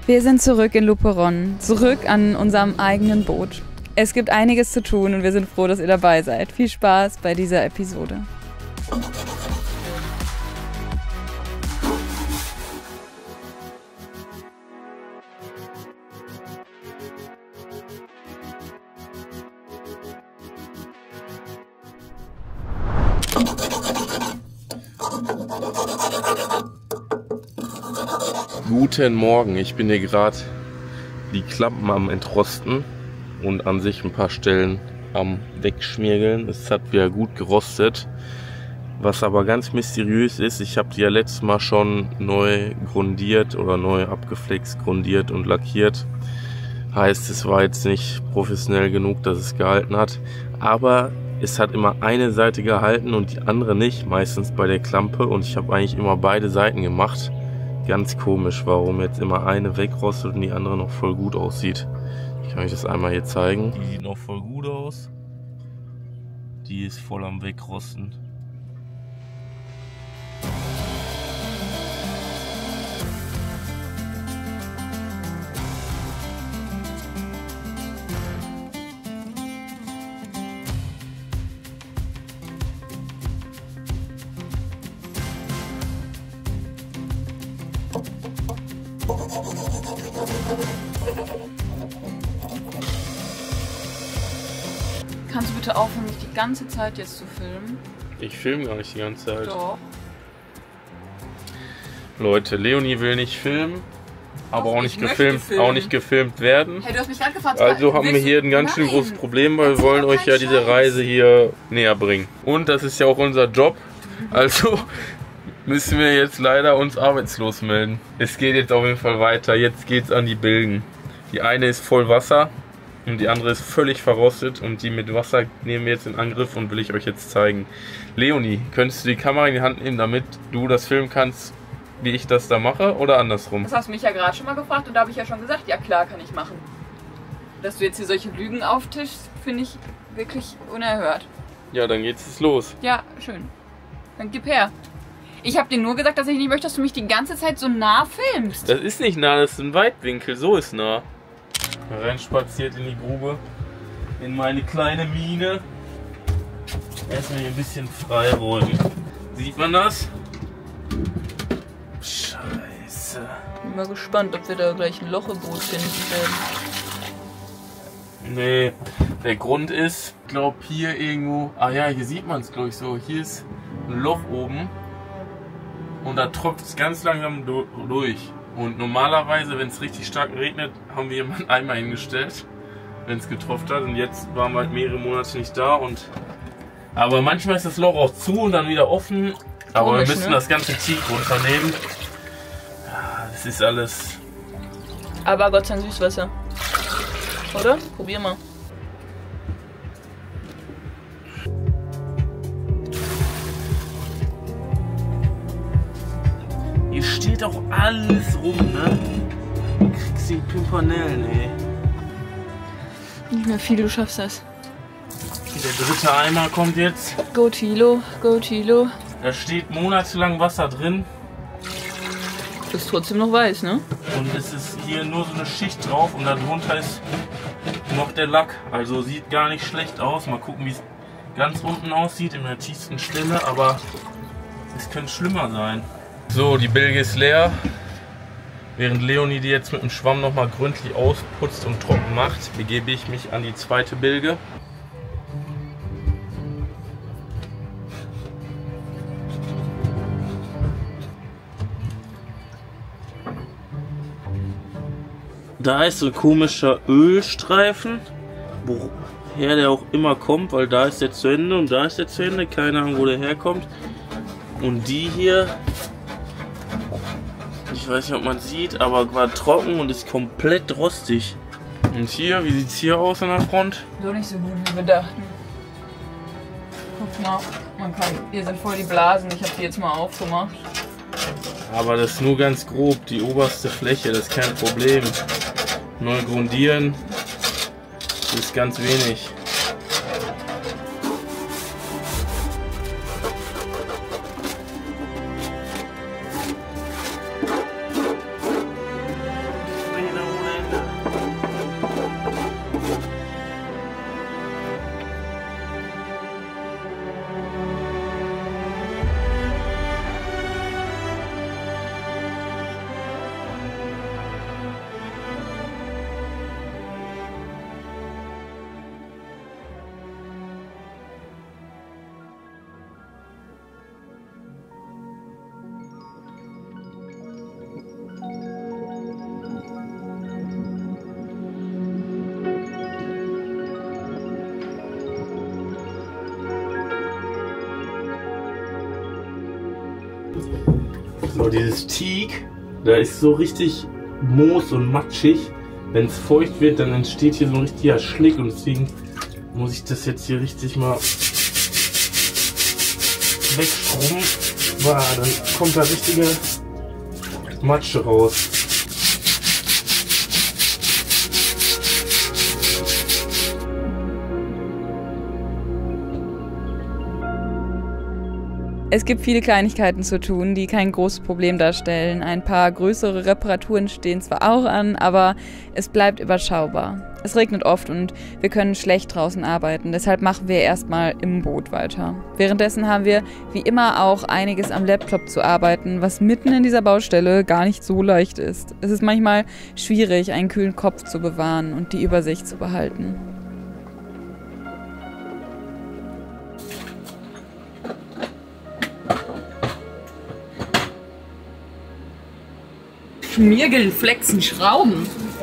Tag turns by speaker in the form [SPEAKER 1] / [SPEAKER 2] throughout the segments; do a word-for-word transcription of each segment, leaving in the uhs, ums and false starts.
[SPEAKER 1] Wir sind zurück in Luperon, zurück an unserem eigenen Boot. Es gibt einiges zu tun und wir sind froh, dass ihr dabei seid. Viel Spaß bei dieser Episode.
[SPEAKER 2] Guten Morgen, ich bin hier gerade die Klappen am Entrosten und an sich ein paar Stellen am Wegschmirgeln. Es hat wieder gut gerostet. Was aber ganz mysteriös ist, ich habe die ja letztes Mal schon neu grundiert oder neu abgeflext, grundiert und lackiert. Heißt, es war jetzt nicht professionell genug, dass es gehalten hat. Aber es hat immer eine Seite gehalten und die andere nicht, meistens bei der Klampe. Und ich habe eigentlich immer beide Seiten gemacht. Ganz komisch, warum jetzt immer eine wegrostet und die andere noch voll gut aussieht. Ich kann euch das einmal hier zeigen. Die sieht noch voll gut aus. Die ist voll am Wegrosten.
[SPEAKER 1] Kannst du bitte aufhören, mich die ganze Zeit jetzt zu filmen?
[SPEAKER 2] Ich filme gar nicht die ganze Zeit.
[SPEAKER 1] Doch.
[SPEAKER 2] Leute, Leonie will nicht filmen, aber
[SPEAKER 1] Doch,
[SPEAKER 2] auch nicht,
[SPEAKER 1] ich möchte
[SPEAKER 2] gefilmt,
[SPEAKER 1] filmen.
[SPEAKER 2] auch nicht gefilmt werden.
[SPEAKER 1] Hey, du hast mich gerade gefragt.
[SPEAKER 2] Also haben wir hier ein ganz schön
[SPEAKER 1] Nein.
[SPEAKER 2] großes Problem, weil wir
[SPEAKER 1] Erzähl
[SPEAKER 2] wollen
[SPEAKER 1] doch
[SPEAKER 2] euch ja
[SPEAKER 1] keinen
[SPEAKER 2] diese
[SPEAKER 1] Scheiß.
[SPEAKER 2] Reise hier näher bringen. Und das ist ja auch unser Job. Also müssen wir jetzt leider uns arbeitslos melden. Es geht jetzt auf jeden Fall weiter. Jetzt geht's an die Bilgen. Die eine ist voll Wasser und die andere ist völlig verrostet und die mit Wasser nehmen wir jetzt in Angriff und will ich euch jetzt zeigen. Leonie, könntest du die Kamera in die Hand nehmen, damit du das filmen kannst, wie ich das da mache, oder andersrum?
[SPEAKER 1] Das hast du mich ja gerade schon mal gefragt und da habe ich ja schon gesagt, ja klar, kann ich machen. Dass du jetzt hier solche Lügen auftischst, finde ich wirklich unerhört.
[SPEAKER 2] Ja, dann geht's jetzt los.
[SPEAKER 1] Ja, schön. Dann gib her. Ich habe dir nur gesagt, dass ich nicht möchte, dass du mich die ganze Zeit so nah filmst.
[SPEAKER 2] Das ist nicht nah, das ist ein Weitwinkel, so ist nah. Reinspaziert in die Grube, in meine kleine Mine. Erstmal hier ein bisschen freiräumen. Sieht man das? Scheiße.
[SPEAKER 1] Bin mal gespannt, ob wir da gleich ein Loch im Boot finden werden.
[SPEAKER 2] Nee, der Grund ist, ich glaube hier irgendwo, ah ja, hier sieht man es glaube ich so, hier ist ein Loch oben und da tropft es ganz langsam do durch. Und normalerweise, wenn es richtig stark regnet, haben wir jemanden einen Eimer hingestellt, wenn es getropft hat. Und jetzt waren wir halt mehrere Monate nicht da. Und aber manchmal ist das Loch auch zu und dann wieder offen. Aber
[SPEAKER 1] Komisch,
[SPEAKER 2] wir müssen
[SPEAKER 1] ne?
[SPEAKER 2] das ganze Tief runternehmen. Ja, das ist alles.
[SPEAKER 1] Aber Gott sei Dank Süßwasser. Oder? Probier mal.
[SPEAKER 2] Hier steht auch alles rum, ne? Du kriegst die Pimpernellen, ey.
[SPEAKER 1] Nicht mehr viel, du schaffst das.
[SPEAKER 2] Der dritte Eimer kommt jetzt.
[SPEAKER 1] Go Tilo, go Tilo.
[SPEAKER 2] Da steht monatelang Wasser drin.
[SPEAKER 1] Du bist trotzdem noch weiß, ne?
[SPEAKER 2] Und es ist hier nur so eine Schicht drauf und darunter ist noch der Lack. Also sieht gar nicht schlecht aus. Mal gucken, wie es ganz unten aussieht, in der tiefsten Stelle. Aber es könnte schlimmer sein. So, die Bilge ist leer. Während Leonie die jetzt mit dem Schwamm nochmal gründlich ausputzt und trocken macht, begebe ich mich an die zweite Bilge. Da ist so ein komischer Ölstreifen, woher der auch immer kommt, weil da ist der zu Ende und da ist der zu Ende. Keine Ahnung, wo der herkommt. Und die hier, ich weiß nicht, ob man sieht, aber war trocken und ist komplett rostig. Und hier, wie sieht es hier aus an der Front?
[SPEAKER 1] So nicht so gut, wie wir dachten. Guck mal, man kann, hier sind voll die Blasen, ich habe die jetzt mal aufgemacht.
[SPEAKER 2] Aber das ist nur ganz grob, die oberste Fläche, das ist kein Problem. Neu grundieren, das ist ganz wenig. So, dieses Teak, da ist so richtig Moos und matschig. Wenn es feucht wird, dann entsteht hier so ein richtiger Schlick und deswegen muss ich das jetzt hier richtig mal wegschrubben. Wow, dann kommt da richtige Matsche raus.
[SPEAKER 1] Es gibt viele Kleinigkeiten zu tun, die kein großes Problem darstellen. Ein paar größere Reparaturen stehen zwar auch an, aber es bleibt überschaubar. Es regnet oft und wir können schlecht draußen arbeiten, deshalb machen wir erstmal im Boot weiter. Währenddessen haben wir wie immer auch einiges am Laptop zu arbeiten, was mitten in dieser Baustelle gar nicht so leicht ist. Es ist manchmal schwierig, einen kühlen Kopf zu bewahren und die Übersicht zu behalten.
[SPEAKER 3] Schmirgeln, Flexen, Schrauben.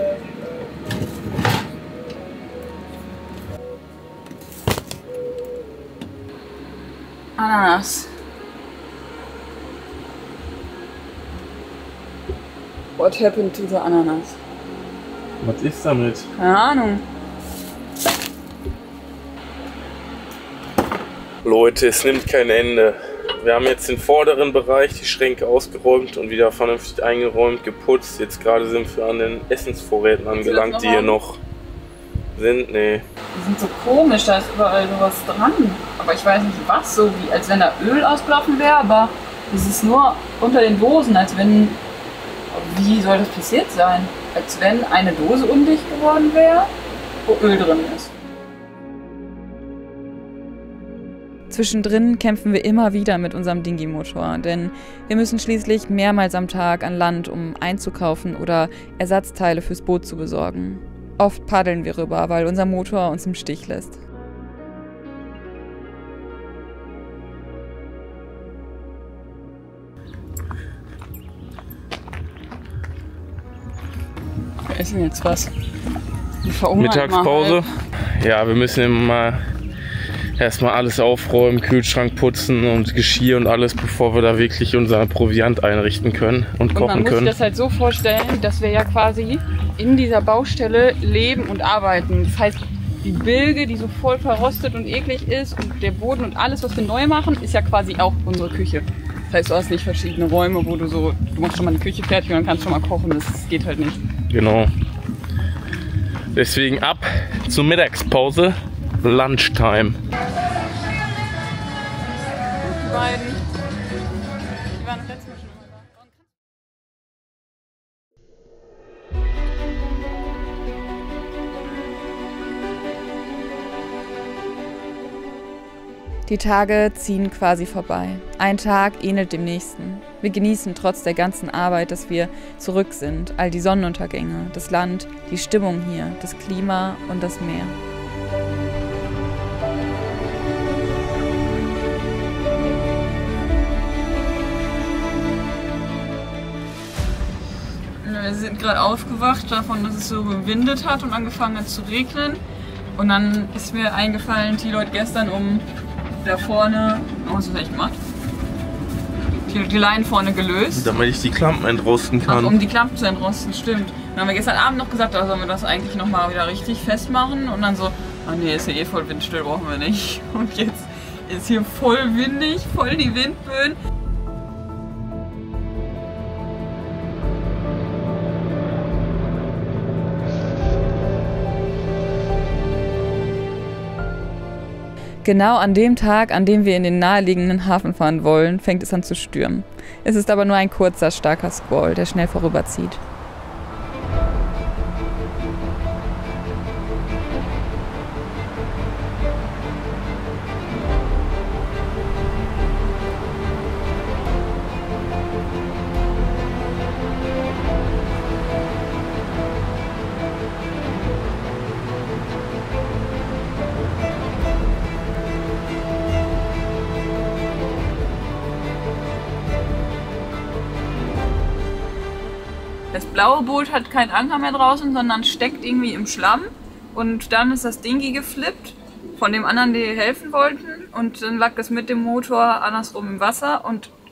[SPEAKER 3] Ananas. What happened to the Ananas?
[SPEAKER 2] Was ist damit?
[SPEAKER 3] Keine Ahnung.
[SPEAKER 2] Leute, es nimmt kein Ende. Wir haben jetzt den vorderen Bereich, die Schränke ausgeräumt und wieder vernünftig eingeräumt, geputzt. Jetzt gerade sind wir an den Essensvorräten angelangt, die hier noch sind. Nee.
[SPEAKER 3] Die sind so komisch, da ist überall sowas dran. Aber ich weiß nicht was, so wie als wenn da Öl ausgelaufen wäre, aber es ist nur unter den Dosen, als wenn... Wie soll das passiert sein? Als wenn eine Dose undicht geworden wäre, wo Öl drin ist.
[SPEAKER 1] Zwischendrin kämpfen wir immer wieder mit unserem Dingi-Motor, denn wir müssen schließlich mehrmals am Tag an Land, um einzukaufen oder Ersatzteile fürs Boot zu besorgen. Oft paddeln wir rüber, weil unser Motor uns im Stich lässt.
[SPEAKER 3] Wir essen jetzt was.
[SPEAKER 2] Mittagspause. Ja, wir müssen immer mal erstmal alles aufräumen, Kühlschrank putzen und Geschirr und alles, bevor wir da wirklich unser Proviant einrichten können und, und kochen können.
[SPEAKER 3] Man muss sich das halt so vorstellen, dass wir ja quasi in dieser Baustelle leben und arbeiten. Das heißt, die Bilge, die so voll verrostet und eklig ist und der Boden und alles, was wir neu machen, ist ja quasi auch unsere Küche. Das heißt, du hast nicht verschiedene Räume, wo du so, du machst schon mal die Küche fertig und dann kannst du schon mal kochen. Das geht halt nicht.
[SPEAKER 2] Genau. Deswegen ab zur Mittagspause. Lunchtime.
[SPEAKER 3] Die beiden, die waren das letzte Mal schon immer
[SPEAKER 1] da. Die Tage ziehen quasi vorbei. Ein Tag ähnelt dem nächsten. Wir genießen trotz der ganzen Arbeit, dass wir zurück sind. All die Sonnenuntergänge, das Land, die Stimmung hier, das Klima und das Meer.
[SPEAKER 3] Wir sind gerade aufgewacht davon, dass es so gewindet hat und angefangen hat zu regnen. Und dann ist mir eingefallen, Thilo hat gestern um da vorne, oh, was hast du eigentlich gemacht? Die, die Leinen vorne gelöst.
[SPEAKER 2] Damit ich die Klampen entrosten kann.
[SPEAKER 3] Ach, um die Klampen zu entrosten, stimmt. Dann haben wir gestern Abend noch gesagt, da sollen wir das eigentlich nochmal wieder richtig festmachen. Und dann so, ah nee, ist ja eh voll windstill, brauchen wir nicht. Und jetzt ist hier voll windig, voll die Windböen.
[SPEAKER 1] Genau an dem Tag, an dem wir in den naheliegenden Hafen fahren wollen, fängt es an zu stürmen. Es ist aber nur ein kurzer, starker Squall, der schnell vorüberzieht.
[SPEAKER 3] Das blaue Boot hat keinen Anker mehr draußen, sondern steckt irgendwie im Schlamm. Und dann ist das Dingi geflippt von dem anderen, die helfen wollten. Und dann lag das mit dem Motor andersrum im Wasser. Und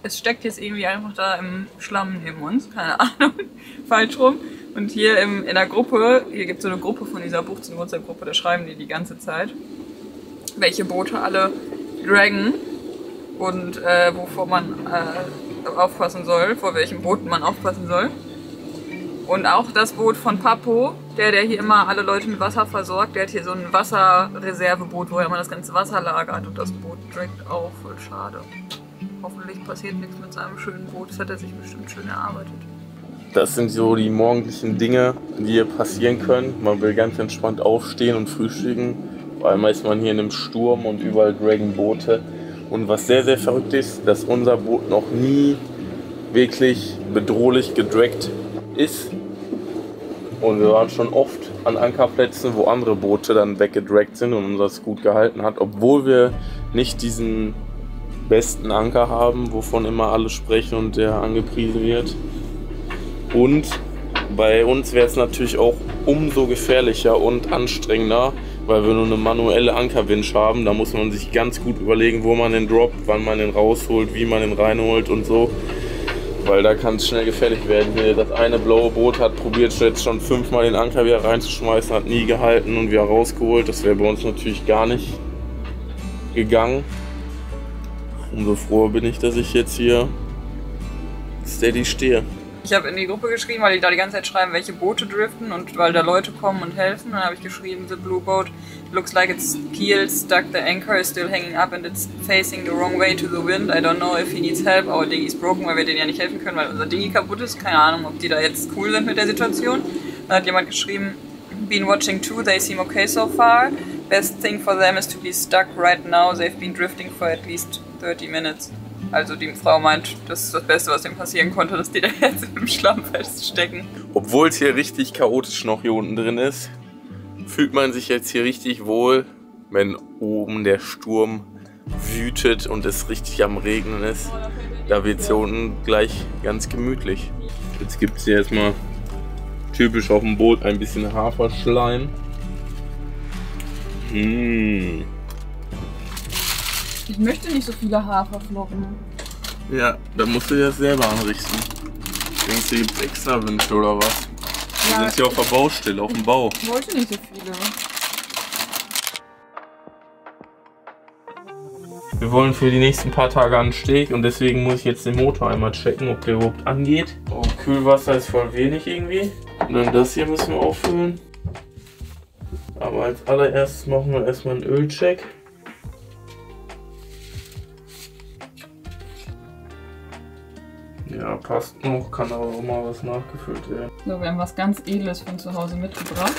[SPEAKER 3] es steckt jetzt irgendwie einfach da im Schlamm neben uns, keine Ahnung, falsch rum. Und hier im, in der Gruppe, hier gibt es so eine Gruppe von dieser Bucht, so eine WhatsApp-Gruppe, da schreiben die die ganze Zeit, welche Boote alle draggen und äh, wovor man äh, aufpassen soll, vor welchen Booten man aufpassen soll. Und auch das Boot von Papo, der, der hier immer alle Leute mit Wasser versorgt, der hat hier so ein Wasserreserveboot, wo er immer das ganze Wasser lagert und das Boot draggt auch, voll schade. Hoffentlich passiert nichts mit seinem schönen Boot, das hat er sich bestimmt schön erarbeitet.
[SPEAKER 2] Das sind so die morgendlichen Dinge, die hier passieren können. Man will ganz entspannt aufstehen und frühstücken. Vor allem ist man hier in einem Sturm und überall draggen Boote. Und was sehr, sehr verrückt ist, dass unser Boot noch nie wirklich bedrohlich gedragt ist. Und wir waren schon oft an Ankerplätzen, wo andere Boote dann weggedragt sind und unseres gut gehalten hat. Obwohl wir nicht diesen besten Anker haben, wovon immer alle sprechen und der angepriesen wird. Und bei uns wäre es natürlich auch umso gefährlicher und anstrengender, weil wir nur eine manuelle Ankerwinch haben. Da muss man sich ganz gut überlegen, wo man den droppt, wann man den rausholt, wie man den reinholt und so. Weil da kann es schnell gefährlich werden. Das eine blaue Boot hat probiert jetzt schon fünfmal den Anker wieder reinzuschmeißen, hat nie gehalten und wieder rausgeholt. Das wäre bei uns natürlich gar nicht gegangen. Umso froher bin ich, dass ich jetzt hier steady stehe.
[SPEAKER 3] Ich habe in die Gruppe geschrieben, weil die da die ganze Zeit schreiben, welche Boote driften und weil da Leute kommen und helfen. Dann habe ich geschrieben, the blue boat looks like it's keeled, stuck, the anchor is still hanging up and it's facing the wrong way to the wind. I don't know if he needs help. Our dinghy is broken, weil wir denen ja nicht helfen können, weil unser Dinghy kaputt ist. Keine Ahnung, ob die da jetzt cool sind mit der Situation. Dann hat jemand geschrieben, been watching too, they seem okay so far. Best thing for them is to be stuck right now. They've been drifting for at least thirty minutes. Also die Frau meint, das ist das Beste, was dem passieren konnte, dass die da jetzt im Schlamm feststecken.
[SPEAKER 2] Obwohl es hier richtig chaotisch noch hier unten drin ist, fühlt man sich jetzt hier richtig wohl, wenn oben der Sturm wütet und es richtig am Regnen ist. Da wird es hier unten gleich ganz gemütlich. Jetzt gibt es hier erstmal typisch auf dem Boot ein bisschen Haferschleim. Mmh.
[SPEAKER 3] Ich möchte nicht so viele Haferflocken.
[SPEAKER 2] Ja, da musst du dir das selber anrichten. Denkst du, gibt es extra Wünsche oder was? Wir
[SPEAKER 3] Ja,
[SPEAKER 2] sind hier auf der Baustelle, auf dem Bau.
[SPEAKER 3] Ich wollte nicht so viele.
[SPEAKER 2] Wir wollen für die nächsten paar Tage an den Steg und deswegen muss ich jetzt den Motor einmal checken, ob der überhaupt angeht. Oh, Kühlwasser ist voll wenig irgendwie. Und dann das hier müssen wir auffüllen. Aber als allererstes machen wir erstmal einen Ölcheck. Ja, passt noch, kann aber auch mal was nachgefüllt werden.
[SPEAKER 3] So, wir haben was ganz Edles von zu Hause mitgebracht.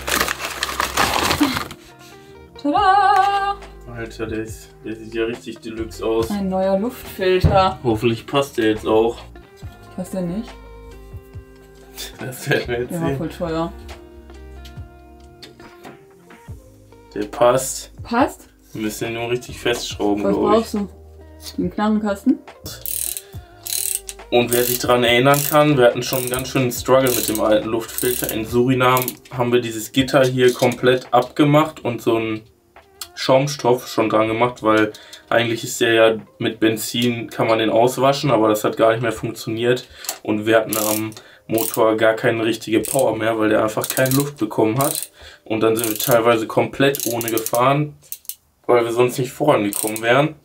[SPEAKER 3] Tada!
[SPEAKER 2] Alter, der, ist, der sieht ja richtig deluxe aus.
[SPEAKER 3] Ein neuer Luftfilter.
[SPEAKER 2] Hoffentlich passt der jetzt auch.
[SPEAKER 3] Passt der nicht?
[SPEAKER 2] Das werden wir jetzt
[SPEAKER 3] Der war
[SPEAKER 2] sehen.
[SPEAKER 3] voll teuer.
[SPEAKER 2] Der passt.
[SPEAKER 3] Passt?
[SPEAKER 2] Wir müssen den nur richtig festschrauben,
[SPEAKER 3] Was
[SPEAKER 2] glaube ich.
[SPEAKER 3] brauchst du? Den Knarrenkasten?
[SPEAKER 2] Und wer sich daran erinnern kann, wir hatten schon einen ganz schönen Struggle mit dem alten Luftfilter. In Suriname haben wir dieses Gitter hier komplett abgemacht und so einen Schaumstoff schon dran gemacht, weil eigentlich ist der ja mit Benzin, kann man den auswaschen, aber das hat gar nicht mehr funktioniert. Und wir hatten am Motor gar keine richtige Power mehr, weil der einfach keine Luft bekommen hat. Und dann sind wir teilweise komplett ohne gefahren, weil wir sonst nicht vorangekommen wären.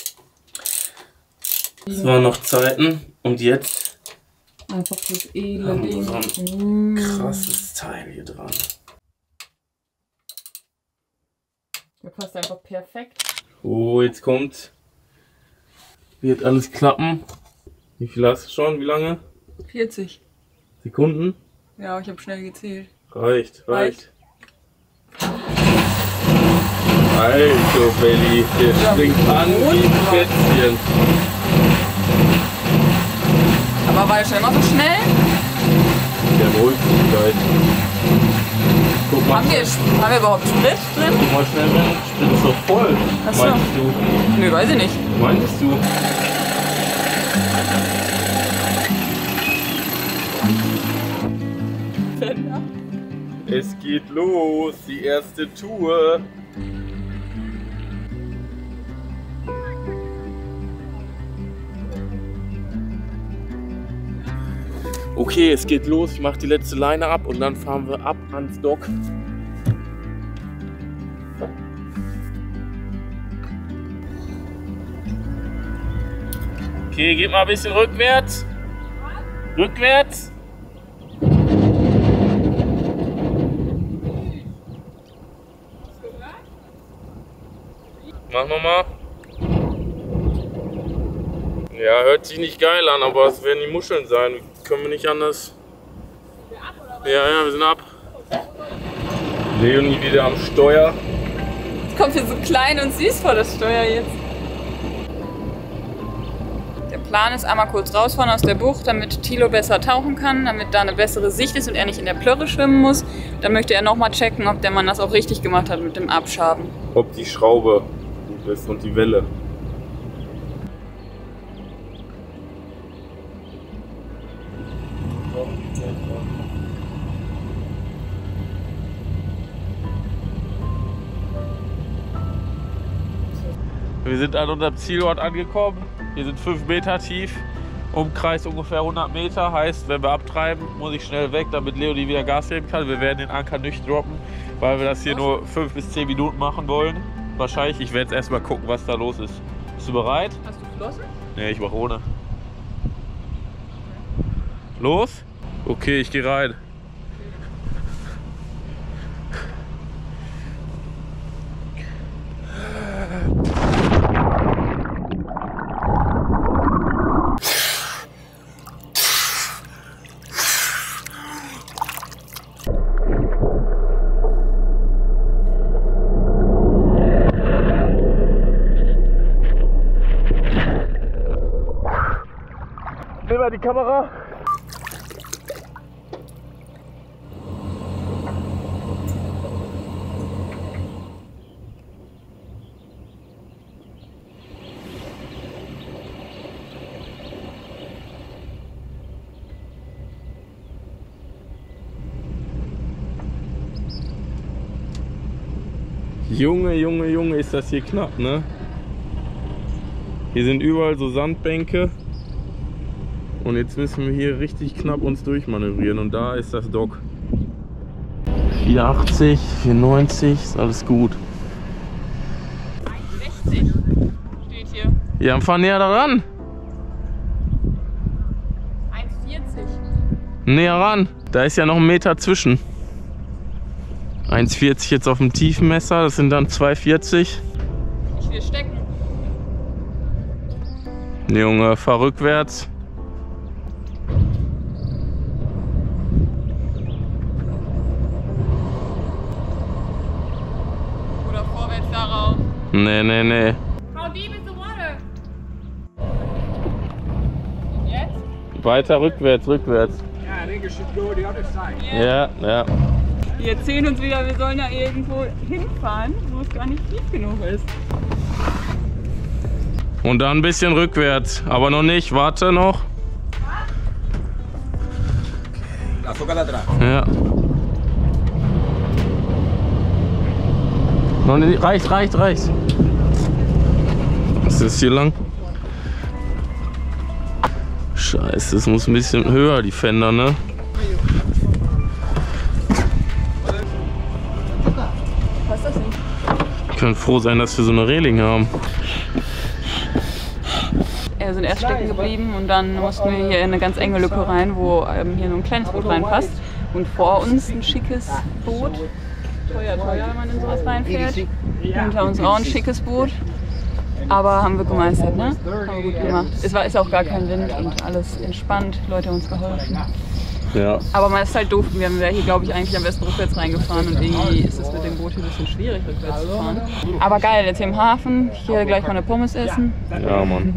[SPEAKER 2] Das waren noch Zeiten. Und jetzt
[SPEAKER 3] Einfach das edle
[SPEAKER 2] haben wir
[SPEAKER 3] Ding.
[SPEAKER 2] so ein
[SPEAKER 3] Mm.
[SPEAKER 2] krasses Teil hier dran.
[SPEAKER 3] Der passt einfach perfekt.
[SPEAKER 2] Oh, jetzt kommt. Wird alles klappen. Wie viel hast du schon? Wie lange?
[SPEAKER 3] vierzig.
[SPEAKER 2] Sekunden?
[SPEAKER 3] Ja, ich habe schnell gezählt.
[SPEAKER 2] Reicht, reicht. Alter Belly, der
[SPEAKER 3] Ja,
[SPEAKER 2] springt an wie ein Kätzchen.
[SPEAKER 3] Aber war der schon immer so schnell?
[SPEAKER 2] Der beruhigt sich gleich. Guck mal,
[SPEAKER 3] Haben wir, haben wir überhaupt Sprit drin?
[SPEAKER 2] guck mal schnell rein. Sprit ist doch voll.
[SPEAKER 3] Ach so.
[SPEAKER 2] Meinst du?
[SPEAKER 3] Nö, weiß ich nicht.
[SPEAKER 2] Meinst du? Es geht los, die erste Tour. Okay, es geht los. Ich mache die letzte Leine ab und dann fahren wir ab ans Dock. Okay, geht mal ein bisschen rückwärts. Rückwärts. Mach nochmal. Ja, hört sich nicht geil an, aber es werden die Muscheln sein. Können wir nicht anders. Ja, ja, wir sind ab. Leonie wieder am Steuer.
[SPEAKER 3] Kommt hier so klein und süß vor, das Steuer jetzt. Der Plan ist, einmal kurz rausfahren aus der Bucht, damit Thilo besser tauchen kann, damit da eine bessere Sicht ist und er nicht in der Plörre schwimmen muss. Dann möchte er nochmal checken, ob der Mann das auch richtig gemacht hat mit dem Abschaben.
[SPEAKER 2] Ob die Schraube gut ist und die Welle. Wir sind an unserem Zielort angekommen. Wir sind fünf Meter tief, Umkreis ungefähr hundert Meter. Heißt, wenn wir abtreiben, muss ich schnell weg, damit Leonie wieder Gas geben kann. Wir werden den Anker nicht droppen, weil wir das hier nur fünf bis zehn Minuten machen wollen. Wahrscheinlich. Ich werde jetzt erstmal gucken, was da los ist. Bist du bereit?
[SPEAKER 3] Hast du Flossen?
[SPEAKER 2] Nee, ich mache ohne. Los? Okay, ich gehe rein. Nimm mal die Kamera. Junge, Junge, Junge, ist das hier knapp, ne? Hier sind überall so Sandbänke. Und jetzt müssen wir hier richtig knapp uns durchmanövrieren und da ist das Dock. vierundachtzig, vierundneunzig, ist alles gut.
[SPEAKER 3] sechzig steht hier.
[SPEAKER 2] Ja, dann fahr näher daran.
[SPEAKER 3] eins vierzig.
[SPEAKER 2] Näher ran. Da ist ja noch ein Meter zwischen. eins vierzig jetzt auf dem tiefen Messer, das sind dann zwei vierzig.
[SPEAKER 3] Ich will stecken.
[SPEAKER 2] Junge, fahr rückwärts.
[SPEAKER 3] Oder vorwärts darauf.
[SPEAKER 2] Nee, nee, nee.
[SPEAKER 3] How deep is the water? Und jetzt?
[SPEAKER 2] Weiter rückwärts, rückwärts.
[SPEAKER 4] Yeah, I think you should go the other side.
[SPEAKER 2] Ja, ja.
[SPEAKER 3] Die erzählen uns wieder, wir sollen ja irgendwo hinfahren, wo es gar nicht tief genug ist.
[SPEAKER 2] Und dann ein bisschen rückwärts, aber noch nicht. Warte noch. Ja. Noch nicht. Reicht, reicht, reicht. Was ist hier lang? Scheiße, es muss ein bisschen höher, die Fender, ne?
[SPEAKER 3] Was ist das denn?
[SPEAKER 2] Wir können froh sein, dass wir so eine Reling haben.
[SPEAKER 3] Wir sind erst stecken geblieben und dann mussten wir hier in eine ganz enge Lücke rein, wo ähm, hier nur ein kleines Boot reinpasst. Und vor uns ein schickes Boot. Teuer, teuer, wenn man in sowas reinfährt. Hinter uns auch ein schickes Boot. Aber haben wir gemeistert, ne? Haben wir gut gemacht. Es war, ist auch gar kein Wind und alles entspannt. Leute haben uns geholfen.
[SPEAKER 2] Ja.
[SPEAKER 3] Aber man ist halt doof. Wir haben hier, glaube ich, eigentlich am besten rückwärts reingefahren und irgendwie ist es mit dem Boot hier ein bisschen schwierig, rückwärts zu fahren. Aber geil, jetzt hier im Hafen, hier gleich mal eine Pommes essen.
[SPEAKER 2] Ja, Mann.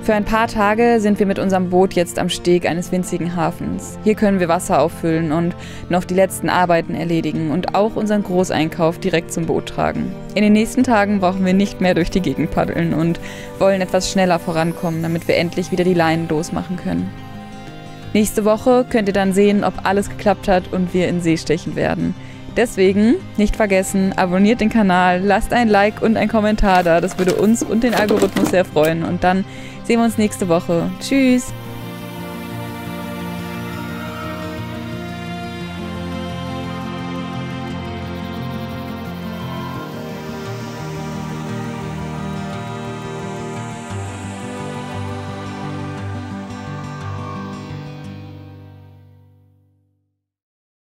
[SPEAKER 1] Für ein paar Tage sind wir mit unserem Boot jetzt am Steg eines winzigen Hafens. Hier können wir Wasser auffüllen und noch die letzten Arbeiten erledigen und auch unseren Großeinkauf direkt zum Boot tragen. In den nächsten Tagen brauchen wir nicht mehr durch die Gegend paddeln und wollen etwas schneller vorankommen, damit wir endlich wieder die Leinen losmachen können. Nächste Woche könnt ihr dann sehen, ob alles geklappt hat und wir in See stechen werden. Deswegen, nicht vergessen, abonniert den Kanal, lasst ein Like und einen Kommentar da, das würde uns und den Algorithmus sehr freuen. Und dann sehen wir uns nächste Woche. Tschüss!